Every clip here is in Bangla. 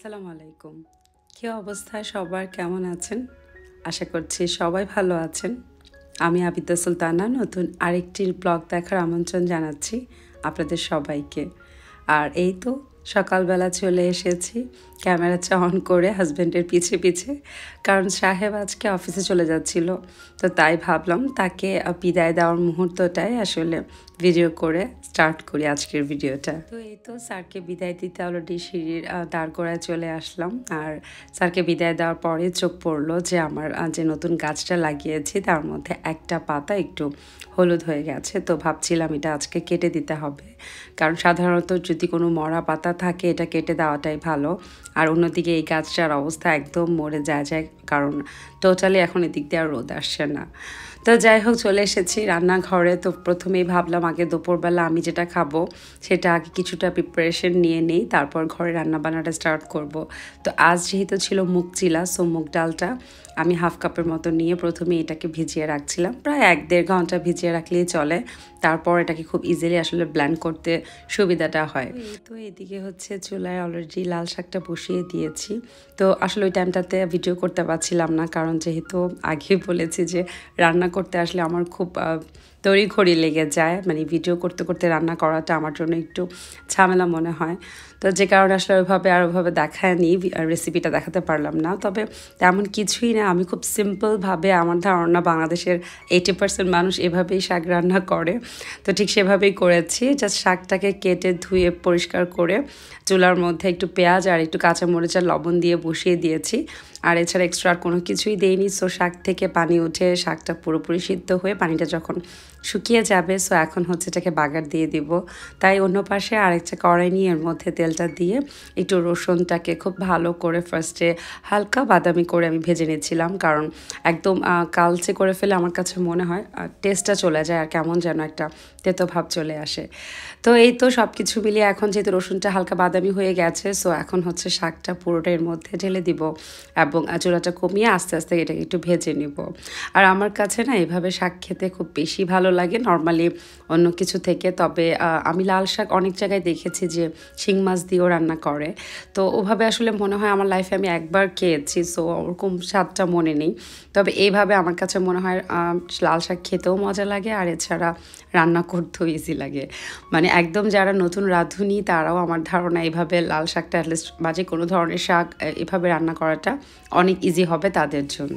আসসালামু আলাইকুম। কি অবস্থা সবার, কেমন আছেন? আশা করছি সবাই ভালো আছেন। আমি আবিদা সুলতানা নতুন আরেকটি ব্লগ দেখার আমন্ত্রণ জানাচ্ছি আপনাদের সবাইকে। আর এই তো সকালবেলা চলে এসেছি ক্যামেরাটা অন করে হাজব্যান্ডের পিছে পিছে, কারণ সাহেব আজকে অফিসে চলে যাচ্ছিল। তো তাই ভাবলাম তাকে বিদায় দেওয়ার মুহূর্তটাই আসলে ভিডিও করে স্টার্ট করি আজকের ভিডিওটা। তো এই তো স্যারকে বিদায় দিতে অলরেডি সিঁড়ির দাঁড় করায় চলে আসলাম। আর স্যারকে বিদায় দেওয়ার পরে চোখ পড়লো যে আমার যে নতুন গাছটা লাগিয়েছি তার মধ্যে একটা পাতা একটু হলুদ হয়ে গেছে। তো ভাবছিলাম এটা আজকে কেটে দিতে হবে, কারণ সাধারণত যদি কোনো মরা পাতা থাকে এটা কেটে দেওয়াটাই ভালো। আর অন্যদিকে এই গাছটার অবস্থা একদম মরে যায়, কারণ টোটালি এখন এদিক দিয়ে আর রোদ আসছে না। তো যাই হোক, চলে এসেছি রান্নাঘরে। তো প্রথমেই ভাবলাম আগে দুপুরবেলা আমি যেটা খাবো সেটা আগে কিছুটা প্রিপারেশন নিয়ে নিই, তারপর ঘরে রান্নাবান্নাটা স্টার্ট করব। তো আজ যেহেতু ছিল মুগ চিলা, সো মুগ ডালটা আমি হাফ কাপের মতো নিয়ে প্রথমে এটাকে ভিজিয়ে রাখছিলাম, প্রায় 1-1.5 ঘন্টা ভিজিয়ে রাখলেই চলে। তারপর এটাকে খুব ইজিলি আসলে ব্লেন্ড করতে সুবিধাটা হয়। তো এদিকে হচ্ছে চুলায় অলরেডি লাল শাকটা বসিয়ে দিয়েছি। তো আসলে ওই টাইমটাতে ভিডিও করতে পারছিলাম না, কারণ যেহেতু আগেই বলেছি যে রান্না করতে আসলে আমার খুব তড়িঘড়ি লেগে যায়, মানে ভিডিও করতে করতে রান্না করাটা আমার জন্য একটু ঝামেলা মনে হয়। তো যে কারণে আসলে ওইভাবে দেখায়নি, রেসিপিটা দেখাতে পারলাম না। তবে তেমন কিছুই না, আমি খুব সিম্পলভাবে, আমার ধারণা বাংলাদেশের 80% মানুষ এভাবেই শাক রান্না করে, তো ঠিক সেভাবেই করেছি। জাস্ট শাকটাকে কেটে ধুয়ে পরিষ্কার করে চুলার মধ্যে একটু পেঁয়াজ আর একটু কাঁচামরিচ আর লবণ দিয়ে বসিয়ে দিয়েছি। আর এছাড়া এক্সট্রা আর কোনো কিছুই দেইনি। সো শাক থেকে পানি উঠে শাকটা পুরোপুরি সিদ্ধ হয়ে পানিটা যখন শুকিয়ে যাবে, সো এখন হচ্ছে এটাকে বাগার দিয়ে দিব। তাই অন্য পাশে আরেকটা কড়াই নিয়ে এর মধ্যে তেলটা দিয়ে একটু রসুনটাকে খুব ভালো করে ফার্স্টে হালকা বাদামি করে আমি ভেজে নিচ্ছিলাম, কারণ একদম কালচে করে ফেলে আমার কাছে মনে হয় টেস্টটা চলে যায় আর কেমন যেন একটা তেতো ভাব চলে আসে। তো এই তো সব কিছু মিলিয়ে এখন যেহেতু রসুনটা হালকা বাদামি হয়ে গেছে, সো এখন হচ্ছে শাকটা পুরোটা এর মধ্যে ঢেলে দিব এবং চুলাটা কমিয়ে আস্তে আস্তে এটাকে একটু ভেজে নিব। আর আমার কাছে না এভাবে শাক খেতে খুব বেশি ভালো লাগে নর্মালি অন্য কিছু থেকে। তবে আমি লাল শাক অনেক জায়গায় দেখেছি যে শিং মাছ দিয়েও রান্না করে, তো ওভাবে আসলে মনে হয় আমার লাইফে আমি একবার খেয়েছি, সো ওরকম স্বাদটা মনে নেই। তবে এইভাবে আমার কাছে মনে হয় লাল শাক খেতেও মজা লাগে, আর এছাড়া রান্না করতেও ইজি লাগে। মানে একদম যারা নতুন রাঁধুনি তারাও আমার ধারণা এইভাবে লাল শাকটা অ্যাটলিস্ট বা যে কোনো ধরনের শাক এভাবে রান্না করাটা অনেক ইজি হবে তাদের জন্য।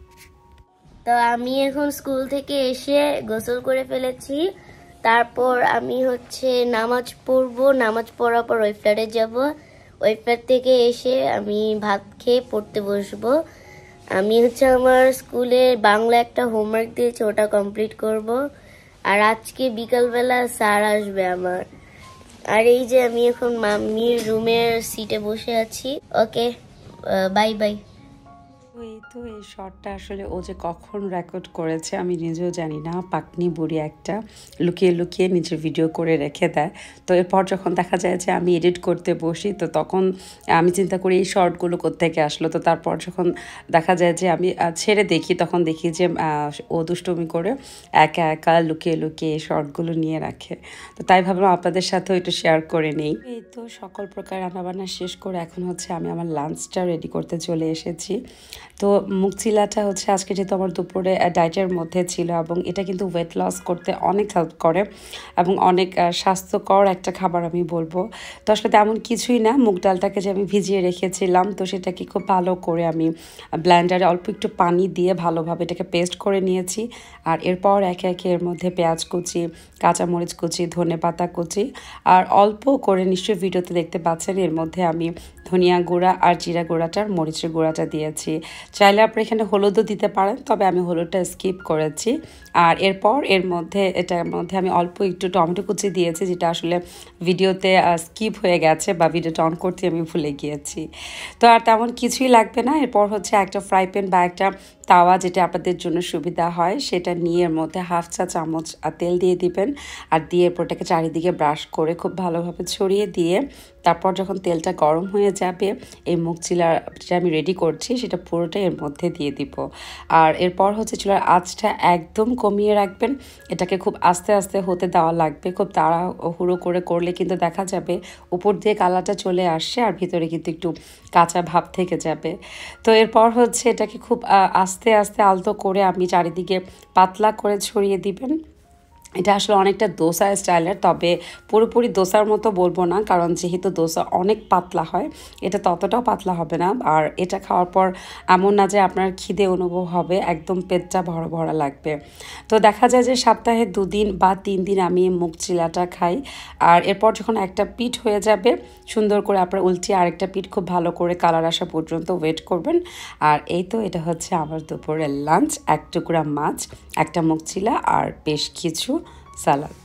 তো আমি এখন স্কুল থেকে এসে গোসল করে ফেলেছি। তারপর আমি হচ্ছে নামাজ পড়বো, নামাজ পড়ার পর ওই ফ্ল্যাটে যাব। ওই ফ্ল্যাট থেকে এসে আমি ভাত খেয়ে পড়তে বসবো। আমি হচ্ছে আমার স্কুলে বাংলা একটা হোমওয়ার্ক দিয়েছে, ওটা কমপ্লিট করব। আর আজকে বিকালবেলা স্যার আসবে আমার। আর এই যে আমি এখন মাম্মির রুমের সিটে বসে আছি। Okay, bye bye. এই তো এই শটটা আসলে ও যে কখন রেকর্ড করেছে আমি নিজেও জানি না। পাকনি বুড়ি একটা লুকিয়ে লুকিয়ে নিজের ভিডিও করে রেখে দেয়। তো এরপর যখন দেখা যায় যে আমি এডিট করতে বসি, তো তখন আমি চিন্তা করি এই শর্টগুলো কোত্থেকে আসলো। তো তারপর যখন দেখা যায় যে আমি ছেড়ে দেখি, তখন দেখি যে ও দুষ্টুমি করে একা একা লুকিয়ে লুকিয়ে এই শর্টগুলো নিয়ে রাখে। তো তাই ভাবলাম আপনাদের সাথেও একটু শেয়ার করে নেই। এই তো সকল প্রকার রান্নাবান্না শেষ করে এখন হচ্ছে আমি আমার লাঞ্চটা রেডি করতে চলে এসেছি। তো মুগ চিলাটা হচ্ছে আজকে যেহেতু আমার দুপুরে ডায়েটের মধ্যে ছিল, এবং এটা কিন্তু ওয়েট লস করতে অনেক হেল্প করে এবং অনেক স্বাস্থ্যকর একটা খাবার আমি বলবো। তো আসলে তেমন কিছুই না, মুগ ডালটাকে যে আমি ভিজিয়ে রেখেছিলাম, তো সেটাকে খুব ভালো করে আমি ব্লেন্ডারে অল্প একটু পানি দিয়ে ভালোভাবে এটাকে পেস্ট করে নিয়েছি। আর এরপর একে একে এর মধ্যে পেঁয়াজ কুচি, কাঁচামরিচ কুচি, ধনে পাতা কুচি, আর অল্প করে নিশ্চয়ই ভিডিওতে দেখতে পাচ্ছেন এর মধ্যে আমি ধনিয়া গুঁড়া আর জিরা গুঁড়াটার মরিচের গুঁড়াটা দিয়েছি। চাইলে আপনি এখানে হলুদও দিতে পারেন, তবে আমি হলুদটা স্কিপ করেছি। আর এরপর এটার মধ্যে আমি অল্প একটু টমেটো কুচি দিয়েছি, যেটা আসলে ভিডিওতে স্কিপ হয়ে গেছে বা ভিডিওটা অন করতে আমি ভুলে গিয়েছি। তো আর তেমন কিছুই লাগবে না। এরপর হচ্ছে একটা ফ্রাই প্যান বা একটা তাওয়া যেটা আপনাদের জন্য সুবিধা হয় সেটা নিয়ে এর মধ্যে হাফ চা চামচ তেল দিয়ে দিবেন আর দিয়ে এরপরটাকে চারিদিকে ব্রাশ করে খুব ভালোভাবে ছড়িয়ে দিয়ে তারপর যখন তেলটা গরম হয়ে যাবে এই মুগ চিলা যেটা আমি রেডি করছি সেটা পুরোটাই এর মধ্যে দিয়ে দিব। আর এরপর হচ্ছে চুলার আঁচটা একদম কমিয়ে রাখবেন, এটাকে খুব আস্তে আস্তে হতে দেওয়া লাগবে। খুব তাড়াহুড়ো করে করলে কিন্তু দেখা যাবে উপর দিয়ে কালারটা চলে আসছে আর ভিতরে কিন্তু একটু কাঁচা ভাব থেকে যাবে। তো এরপর হচ্ছে এটাকে খুব আস্তে আস্তে আলতো করে আপনি চারিদিকে পাতলা করে ছড়িয়ে দিবেন। এটা আসলে অনেকটা দোসা স্টাইলের, তবে পুরোপুরি দোসার মতো বলবো না, কারণ যেহেতু দোসা অনেক পাতলা হয় এটা ততটাও পাতলা হবে না। আর এটা খাওয়ার পর এমন না যে আপনার খিদে অনুভব হবে, একদম পেটটা ভরা ভরা লাগবে। তো দেখা যায় যে সপ্তাহে 2 দিন বা 3 দিন আমি মুগ চিলাটা খাই। আর এরপর যখন একটা পিঠ হয়ে যাবে সুন্দর করে আপনার উল্টিয়ে আরেকটা পিঠ খুব ভালো করে কালার আসা পর্যন্ত ওয়েট করবেন। আর এই তো এটা হচ্ছে আমার দুপুরের লাঞ্চ, 1 টুকরা মাছ, একটা মুগ চিলা আর বেশ কিছু সালাদ।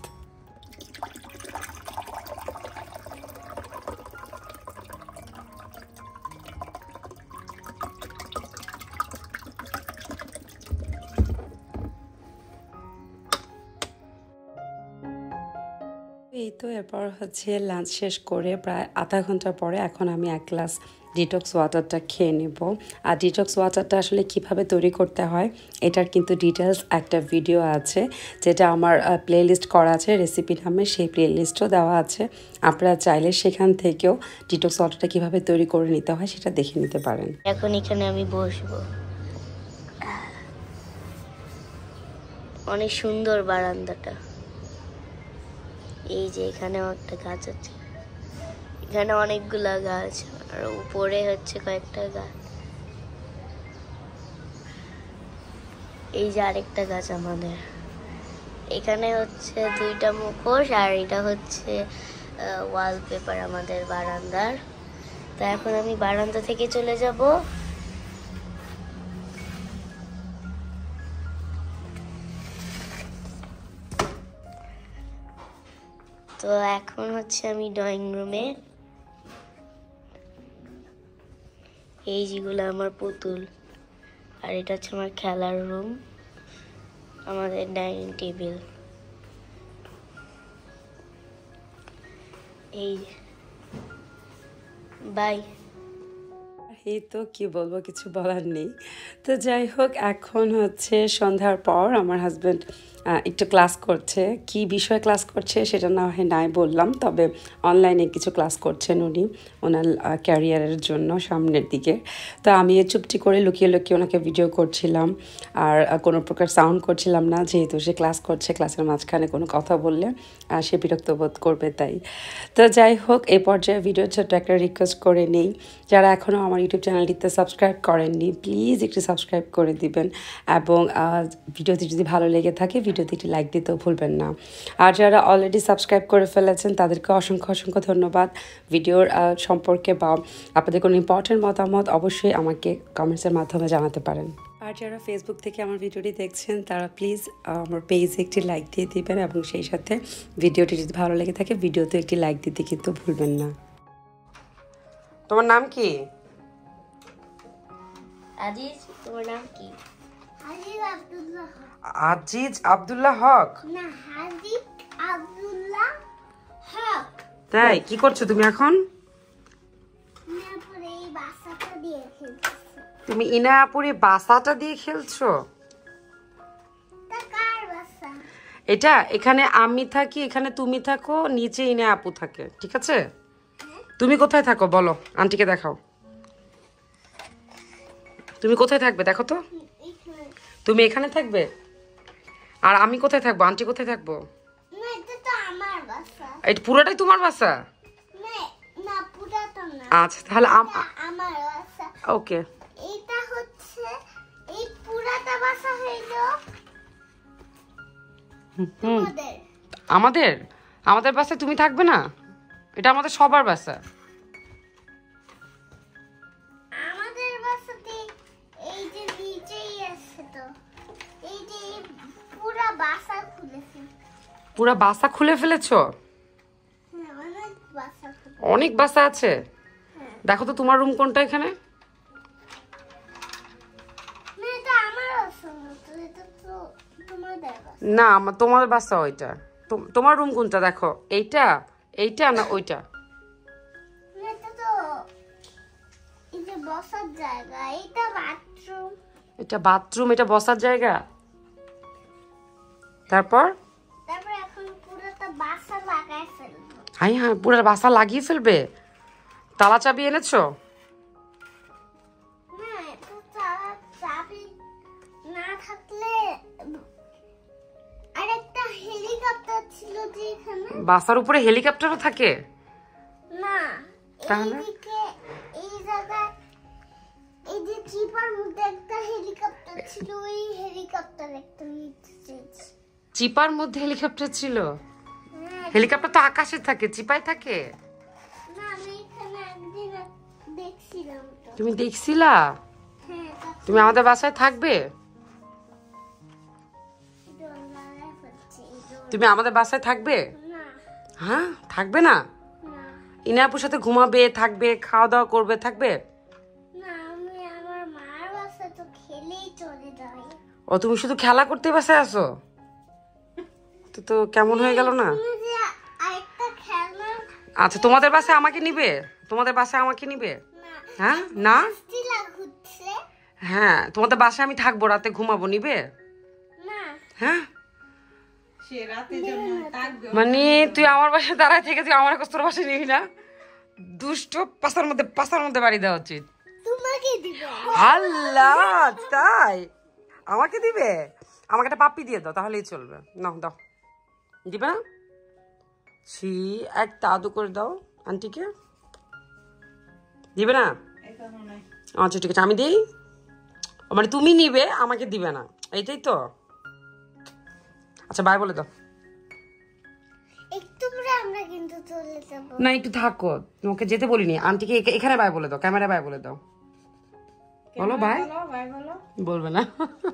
এই তো এরপর হচ্ছে লাঞ্চ শেষ করে প্রায় আধা ঘন্টা পরে এখন আমি 1 গ্লাস ডিটক্স ওয়াটারটা খেয়ে নেব। আর ডিটক্স ওয়াটারটা আসলে কিভাবে তৈরি করতে হয় এটার কিন্তু ডিটেলস একটা ভিডিও আছে যেটা আমার প্লেলিস্ট করা আছে রেসিপি নামে, সেই প্লেলিস্টও দেওয়া আছে। আপনারা চাইলে সেখান থেকেও ডিটক্স ওয়াটারটা কিভাবে তৈরি করে নিতে হয় সেটা দেখে নিতে পারেন। এখন এখানে আমি বসবো, অনেক সুন্দর বারান্দাটা। এই যে এখানেও একটা গাছ আছে, এখানে অনেকগুলা গাছ আর উপরে হচ্ছে কয়েকটা গাছ। এই যে আরেকটা গাছ আমাদের এখানে হচ্ছে 2টা মুখোশ আর এটা হচ্ছে ওয়ালপেপার আমাদের বারান্দার। তো এখন আমি বারান্দা থেকে চলে যাব। তো এখন হচ্ছে আমি ড্রয়িং রুমে। এই যেগুলো আমার পুতুল আর এটা হচ্ছে আমার খেলার রুম, আমাদের ডাইনিং টেবিল। এই বাই। এই তো কি বলবো, কিছু বলার নেই। তো যাই হোক, এখন হচ্ছে সন্ধ্যার পর আমার হাজব্যান্ড একটু ক্লাস করছে। কি বিষয়ে ক্লাস করছে সেটা না হয় নাই বললাম, তবে অনলাইনে কিছু ক্লাস করছেন উনি ওনার ক্যারিয়ারের জন্য সামনের দিকে। তো আমি চুপটি করে লুকিয়ে লুকিয়ে ওনাকে ভিডিও করছিলাম আর কোনো প্রকার সাউন্ড করছিলাম না, যেহেতু সে ক্লাস করছে, ক্লাসের মাঝখানে কোনো কথা বললে সে বিরক্ত বোধ করবে তাই। তো যাই হোক, এই পর্যায়ে ভিডিওর ছোট্ট একটা রিকোয়েস্ট করে নেই, যারা এখনও আমার ইউটিউব চ্যানেলটিতে সাবস্ক্রাইব করেননি প্লিজ একটু সাবস্ক্রাইব করে দিবেন এবং ভিডিওটি যদি ভালো লেগে থাকে ভিডিওতে একটি লাইক দিতেও ভুলবেন না। আর যারা অলরেডি সাবস্ক্রাইব করে ফেলেছেন তাদেরকে অসংখ্য অসংখ্য ধন্যবাদ। ভিডিওর সম্পর্কে বা আপনাদের কোনো ইম্পর্টেন্ট মতামত অবশ্যই আমাকে কমেন্টসের মাধ্যমে জানাতে পারেন। আর যারা ফেসবুক থেকে আমার ভিডিওটি দেখছেন তারা প্লিজ আমার পেজে একটি লাইক দিয়ে দিবেন এবং সেই সাথে ভিডিওটি যদি ভালো লেগে থাকে ভিডিওতে একটি লাইক দিতে কিন্তু ভুলবেন না। তোমার নাম কি? আজিজ। তোমার নাম কি? আজিজ আব্দুল্লাহ হক। আজিজ আব্দুল্লাহ হক? না, আজিজ আব্দুল্লাহ হক। তাই কি করছো তুমি এখন? তারপরে এই বাসাটা দিয়ে খেলছি। তুমি ইনায়াপুরে বাসাটা দিয়ে খেলছো? তা কার বাসা? এটা এখানে আমি থাকি, এখানে তুমি থাকো, নিচে ইনা আপু থাকে, ঠিক আছে? তুমি কোথায় থাকো বলো, আন্টিকে দেখাও। তুমি কোথায় থাকবে দেখো তো। তুমি এখানে থাকবে আর আমি কোথায় থাকবো, আন্টি কোথায় থাকবো? না, এটা তো আমার বাসা। এটা পুরোটাই তোমার বাসা? না না, পুরাটা না। আচ্ছা তাহলে আমার বাসা। ওকে। এটা হচ্ছে এই পুরাটা বাসা হইলো তোমাদের। আমাদের আমাদের বাসায় তুমি থাকবে না? এটা আমাদের সবার বাসা। আমাদের বাসাতে এই যে নিচেই আছে, তো এই যে পুরা বাসা খুলেছে। পুরা বাসা খুলে ফেলেছো? হ্যাঁ, অনেক বাসা খুলেছে। অনেক বাসা আছে। দেখো তো তোমার রুম কোনটা এখানে? না, এটা আমার না তোমার বাসা ওইটা। তোমার রুম কোনটা দেখো, এইটা এইটা না ওইটা? এটা তো এই যে বসার জায়গা, এটা বাথরুম। এটা বাথরুম, এটা বসার জায়গা। তারপর এখন পুরোটা বাসা লাগাই ফেলবো। হ্যাঁ পুরো বাসা লাগিয়ে ফেলবে? তালা চাবি এনেছো? না, তো চাবি না থাকলে আরেকটা হেলিকপ্টার ছিল যে এখানে। বাসার উপরে হেলিকপ্টারও থাকে? না, তাহলে এইদিকে এই জায়গায় এই যে চিপার মধ্যে একটা হেলিকপ্টার ছিল, ওই হেলিকপ্টার একটা নিচে। চিপার মধ্যে হেলিকপ্টার ছিল? হেলিকপ্টার তো আকাশে থাকে, চিপায় থাকে না? আমি এখানে একদিন দেখছিলাম তো। তুমি দেখছিলা? হ্যাঁ, তুমি আমাদের বাসায় থাকবে? তুমি আমাদের বাসায় থাকবে? না হ্যাঁ থাকবে না? না ইনাপুর সাথে ঘুমাবে, থাকবে, খাওয়া দাওয়া করবে, থাকবে? না, আমি আমার মার বাসায় তো খেলেই চলে যাই। ও তুমি শুধু খেলা করতে বাসায় আসো? তো কেমন হয়ে গেল না? তুমি যে আরেকটা খেলনা। আচ্ছা তোমাদের বাসায় আমাকে নিবে? তোমাদের বাসায় আমাকে নিবে? না, হ্যাঁ না স্টিলা ঘুরছে। হ্যাঁ তোমাদের বাসায় আমি থাকবো, রাতে ঘুমাবো, নিবে? না, হ্যাঁ মানে তুই আমার বাসায় দাঁড়ায় থেকে তুই আমার কষ্ট বাসায় নিবি না? দুষ্ট, পাশার মধ্যে বাড়ি দেওয়া উচিত। তোমাকে দিবে। আল্লাহ, তাই আমাকে দিবে? আমাকে একটা পাপ্পি দিয়ে দাও, তাহলেই চলবে। নাও দাও, দিবে না? ছি, একটা আদু করে দাও আন্টিকে, দিবে না? আচ্ছা ঠিক আছে, আমি দিই। মানে তুমি নিবে, আমাকে দিবে না, এইটাই তো? আচ্ছা বাই বলে দাও। একটু পরে আমরা কিন্তু চলে যাব। না একটু থাকো, তোমাকে যেতে বলিনি। আন্টিকে এখানে বাই বলে দাও, ক্যামেরা বাই বলে দাও। বলো বাই। বলবে না?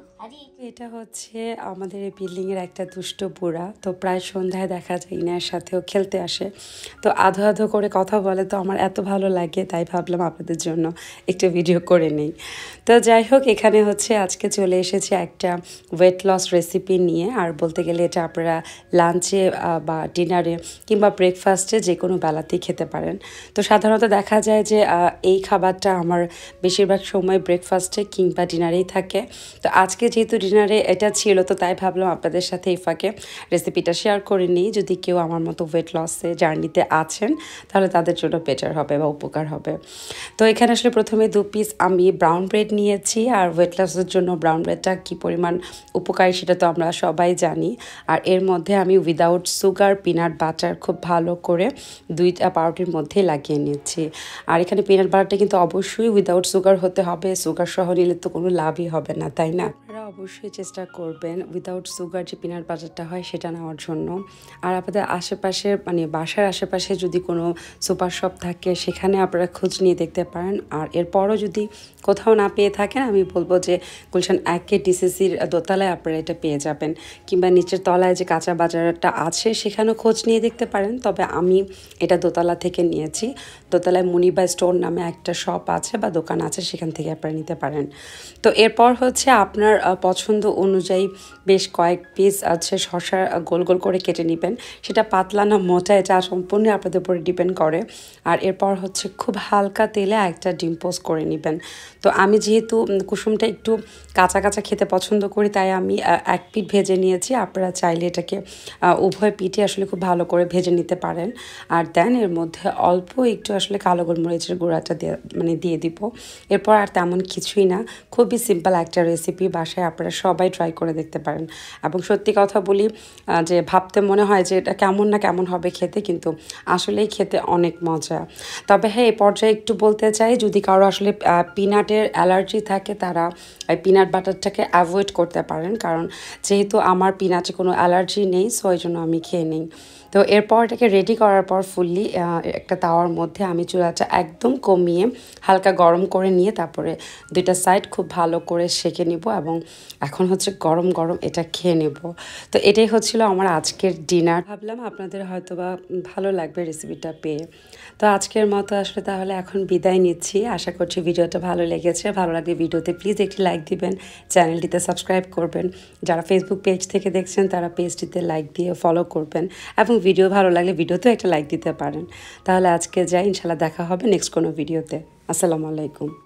এটা হচ্ছে আমাদের এই বিল্ডিং এর একটা দুষ্ট বুড়া। তো প্রায় সন্ধ্যায় দেখা যায় ইনার সাথেও খেলতে আসে। তো আধো আধো করে কথা বলে, তো আমার এত ভালো লাগে, তাই ভাবলাম আপনাদের জন্য একটু ভিডিও করে নিই। তো যাই হোক, এখানে হচ্ছে আজকে চলে এসেছে একটা ওয়েট লস রেসিপি নিয়ে। আর বলতে গেলে এটা আপনারা লাঞ্চে বা ডিনারে কিংবা ব্রেকফাস্টে যে কোনো বেলাতেই খেতে পারেন। তো সাধারণত দেখা যায় যে এই খাবারটা আমার বেশিরভাগ সময় ব্রেকফাস্টে কিংবা ডিনারেই থাকে। তো আজকে যেহেতু ডিনারে এটা ছিল, তো তাই ভাবলাম আপনাদের সাথে এই ফাঁকে রেসিপিটা শেয়ার করে নিই। যদি কেউ আমার মতো ওয়েট লসে জার্নিতে আছেন, তাহলে তাদের জন্য বেটার হবে বা উপকার হবে। তো এখানে আসলে প্রথমে 2 পিস আমি ব্রাউন ব্রেড নিয়েছি। আর ওয়েট লসের জন্য ব্রাউন ব্রেডটা কী পরিমাণ উপকারী সেটা তো আমরা সবাই জানি। আর এর মধ্যে আমি উইদাউট সুগার পিনাট বাটার খুব ভালো করে 2টা পাউরুটির মধ্যে লাগিয়ে নিয়েছি। আর এখানে পিনাট বাটারটা কিন্তু অবশ্যই উইদাউট সুগার হতে হবে, সুগার সহ নিলে তো কোনো লাভই হবে না, তাই না? আপনারা অবশ্যই চেষ্টা করবেন উইদাউট সুগার যে পিনাট বাটারটা হয় সেটা নেওয়ার জন্য। আর আপনাদের আশেপাশে মানে বাসার আশেপাশে যদি কোনো সুপার শপ থাকে, সেখানে আপনারা খোঁজ নিয়ে দেখতে পারেন। আর এরপরও যদি কোথাও না পেয়ে থাকেন, আমি বলবো যে গুলশান 1 ডিসিসির দোতলায় আপনারা এটা পেয়ে যাবেন, কিংবা নিচের তলায় যে কাঁচা বাজারটা আছে সেখানেও খোঁজ নিয়ে দেখতে পারেন। তবে আমি এটা দোতলা থেকে নিয়েছি। দোতলায় মুনিবা স্টোর নামে একটা শপ আছে বা দোকান আছে, সেখান থেকে আপনারা নিতে পারেন। তো এরপর হচ্ছে আপনার পছন্দ অনুযায়ী বেশ কয়েক পিস আছে শসা গোল গোল করে কেটে নেবেন। সেটা পাতলা না মোটা এটা সম্পূর্ণ আপনাদের উপরে ডিপেন্ড করে। আর এরপর হচ্ছে খুব হালকা তেলে একটা ডিম পোস্ট করে নেবেন। তো আমি যেহেতু কুসুমটা একটু কাঁচা কাঁচা খেতে পছন্দ করি, তাই আমি 1 পিঠ ভেজে নিয়েছি। আপনারা চাইলে এটাকে উভয় পিঠে আসলে খুব ভালো করে ভেজে নিতে পারেন। আর দেন এর মধ্যে অল্প একটু আসলে কালো গোলমরিচের গুঁড়াটা দিয়ে দিব। এরপর আর তেমন কিছুই না, খুবই সিম্পল একটা রেসিপি, বাসায় আপনারা সবাই ট্রাই করে দেখতে পারেন। এবং সত্যি কথা বলি যে ভাবতে মনে হয় যে এটা কেমন না কেমন হবে খেতে, কিন্তু আসলেই খেতে অনেক মজা। তবে হ্যাঁ, এই পর্যায়ে একটু বলতে চাই, যদি কারো আসলে পিনাটের অ্যালার্জি থাকে, তারা এই পিনাট বাটারটাকে অ্যাভয়েড করতে পারেন। কারণ যেহেতু আমার পিনাটে কোনো অ্যালার্জি নেই, সো এই জন্য আমি খেয়ে নিই। তো তো এরপর এটাকে রেডি করার পর ফুললি একটা তাওয়ার মধ্যে আমি চুলাটা একদম কমিয়ে হালকা গরম করে নিয়ে তারপরে দুইটা সাইড খুব ভালো করে সেঁকে নিব এবং এখন হচ্ছে গরম গরম এটা খেয়ে নেব। তো এটাই হচ্ছিল আমার আজকের ডিনার। ভাবলাম আপনাদের হয়তো বা ভালো লাগবে রেসিপিটা পেয়ে। তো আজকের মতো আসলে তাহলে এখন বিদায় নিচ্ছি। আশা করছি ভিডিওটা ভালো লেগেছে। ভালো লাগলে ভিডিওতে প্লিজ একটি লাইক দিবেন, চ্যানেলটিতে সাবস্ক্রাইব করবেন। যারা ফেসবুক পেজ থেকে দেখছেন তারা পেজটিতে লাইক দিয়ে ফলো করবেন এবং ভিডিও ভালো লাগলে ভিডিওতেও একটা লাইক দিতে পারেন। তাহলে আজকে যাই, ইনশাল্লাহ দেখা হবে নেক্সট কোনো ভিডিওতে। আসসালামু আলাইকুম।